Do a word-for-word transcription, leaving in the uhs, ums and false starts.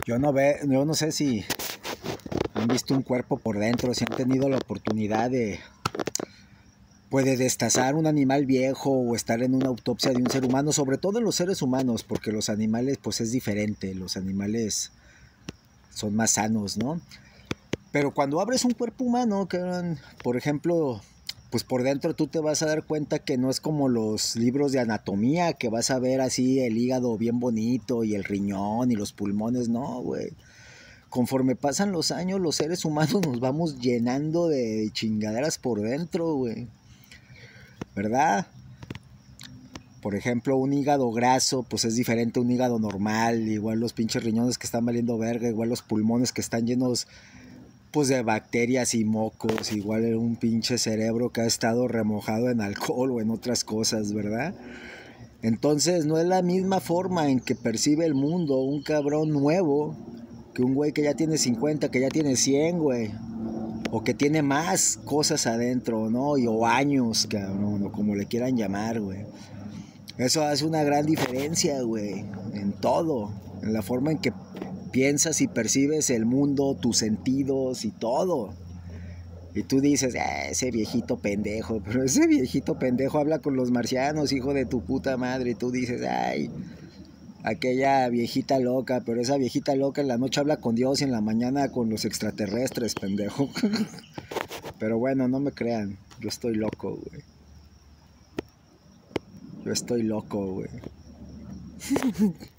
Yo no ve, yo no sé si han visto un cuerpo por dentro, si han tenido la oportunidad de, pues, de destazar un animal viejo o estar en una autopsia de un ser humano, sobre todo en los seres humanos, porque los animales, pues es diferente, los animales son más sanos, ¿no? Pero cuando abres un cuerpo humano, que eran, por ejemplo, pues por dentro tú te vas a dar cuenta que no es como los libros de anatomía, que vas a ver así el hígado bien bonito y el riñón y los pulmones, no, güey. Conforme pasan los años, los seres humanos nos vamos llenando de chingaderas por dentro, güey. ¿Verdad? Por ejemplo, un hígado graso, pues es diferente a un hígado normal. Igual los pinches riñones que están valiendo verga, igual los pulmones que están llenos pues de bacterias y mocos, igual un pinche cerebro que ha estado remojado en alcohol o en otras cosas, ¿verdad? Entonces no es la misma forma en que percibe el mundo un cabrón nuevo que un güey que ya tiene cincuenta, que ya tiene cien, güey. O que tiene más cosas adentro, ¿no? Y, o años, cabrón, o como le quieran llamar, güey. Eso hace una gran diferencia, güey, en todo, en la forma en que piensas y percibes el mundo, tus sentidos y todo. Y tú dices, ah, ese viejito pendejo, pero ese viejito pendejo habla con los marcianos, hijo de tu puta madre. Y tú dices, ay, aquella viejita loca, pero esa viejita loca en la noche habla con Dios y en la mañana con los extraterrestres, pendejo. Pero bueno, no me crean, yo estoy loco, güey. Yo estoy loco, güey.